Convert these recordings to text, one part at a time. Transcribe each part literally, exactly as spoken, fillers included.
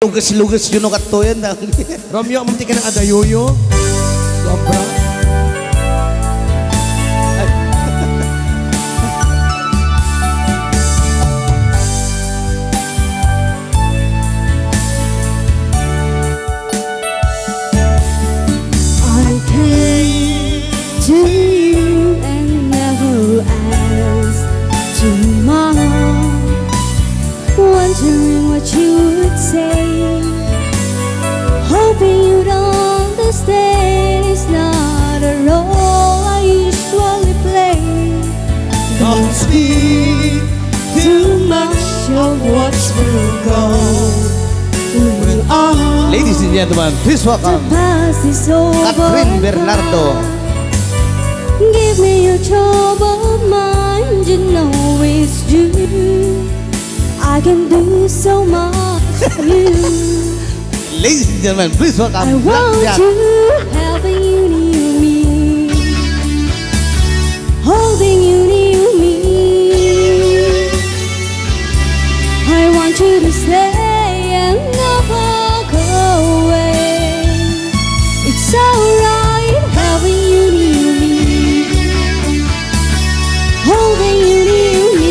tugas-lugas yun ang katoyan. Romeo, amunti ka ng adayoyo. Sobra. I came to you and never asked tomorrow, wondering what you would say, hoping you'd understand it's not a role I usually play. Don't speak too much of what's will go. When all Ladies and gentlemen, please the welcome past is over, Catherine Bernardo. give me your troubled mind, you know it's true. I can do so much for you. Ladies and gentlemen, please welcome I Black want Jack. you, having you near me, holding you near me. I want you to stay and never go away. It's alright having you near me, holding you near me.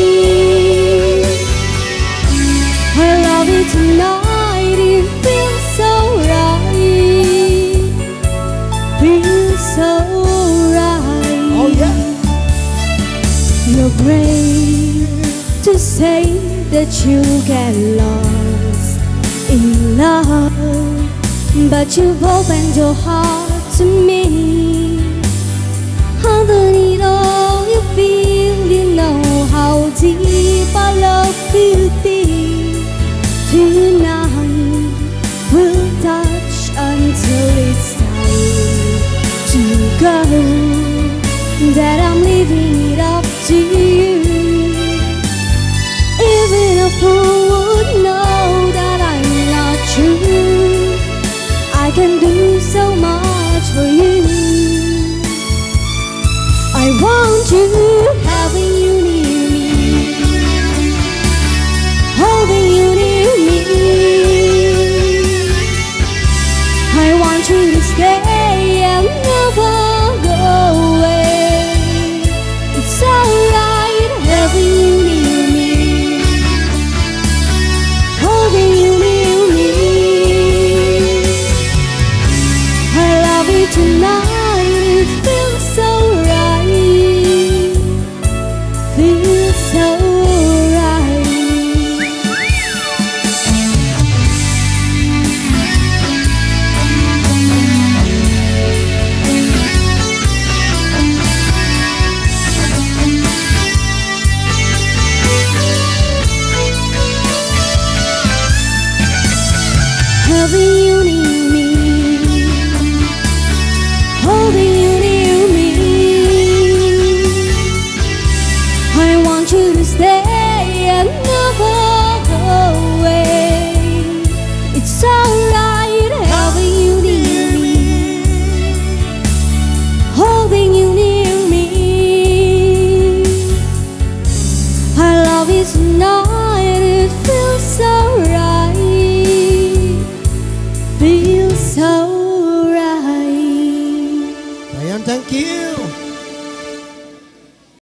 I love you tonight, it feels so right, feels so right. Oh yeah. You're brave to say that you get lost in love, but you've opened your heart to me. Underneath all you feel, you know how deep our love could be. Tonight we'll touch until it's time to go, that I'm leaving it up to you. Even a fool would know that I'm not true. I can do so much for you. I want you, having you near me, holding you near me. I want you to stay and never go away. It's alright having you near me, holding you near me. I love you tonight, it feels so right, feels so right. Having you near me, holding you near me. I want you to stay and never go away. It's alright having you near me, holding you near me. I love you tonight.